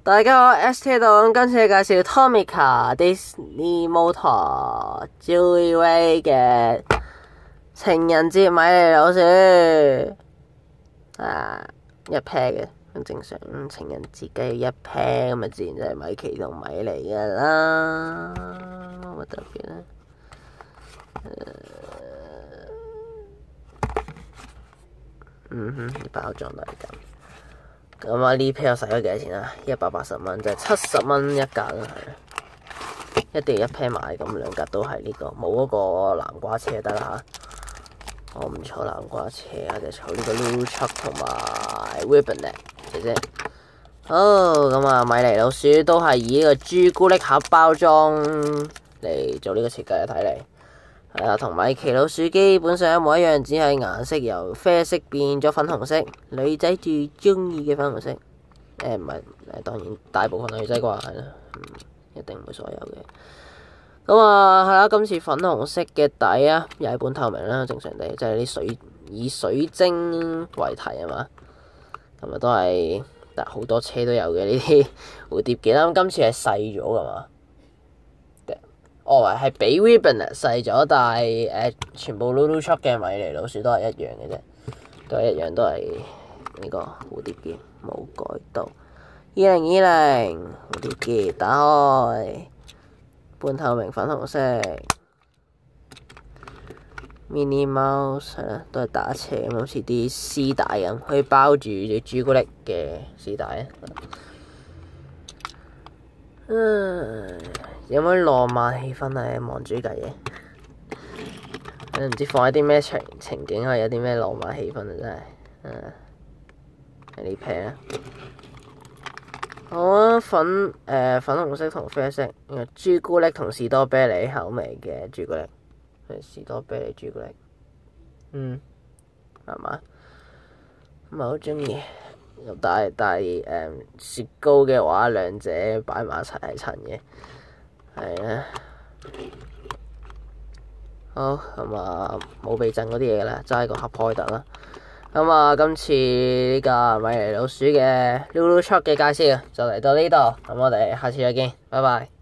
大家好，ST 度今次介紹 Tomica Disney Motor Joyride 嘅情人節米妮老鼠一 pair 嘅，咁正常情人節梗係一 pair， 咁啊自然就係米奇同米妮噶啦，冇乜特別啦。啲包裝都係咁。咁啊呢 pair 我使咗幾多錢啊？180蚊，就係70蚊一格啦，係。一定要一 pair 買，咁兩格都係呢個，冇嗰個南瓜車得啦嚇。我唔坐南瓜車啊，就坐呢個 Lulu Truck 同埋 Ribbon 姐姐。好，咁啊米妮老鼠都係以呢個朱古力盒包裝嚟做呢個設計啊，睇嚟。係啊，同米奇老鼠基本上一模一樣，只係顏色由啡色變咗粉紅色，女仔最中意嘅粉紅色。唔係，當然大部分女仔啩，係啦，一定唔會所有嘅。咁啊，係啦，今次粉紅色嘅底啊，又係半透明啦，正常地，即係啲以水晶為題啊嘛。咁啊，都係，但好多車都有嘅呢啲蝴蝶結啦。咁今次係細咗噶嘛？係比 Ribbon 細咗，但係全部 Lulu Truck 嘅米妮老鼠都係一樣嘅啫，都係一樣，都係呢個蝴蝶結冇改到。2020蝴蝶結打開，半透明粉紅色 Minnie Mouse 係啦，都係打斜咁，好似啲絲帶咁，可以包住啲朱古力嘅絲帶啊。有冇啲浪漫氣氛啊？望住計嘢，唔知放喺啲咩情景可以有啲咩浪漫氣氛啊！真係，係呢 pair 啊！好啊，粉紅色同啡色，朱古力同士多啤梨口味嘅朱古力，士多啤梨朱古力，係嘛？唔係好中意。但係雪糕嘅話，兩者擺埋一齊係襯嘅，係啊。好，咁啊冇避震嗰啲嘢啦，齋個盒開得啦。咁啊，今次呢個米妮老鼠嘅 Lulu Truck 嘅介紹就嚟到呢度，咁我哋下次再見，拜拜。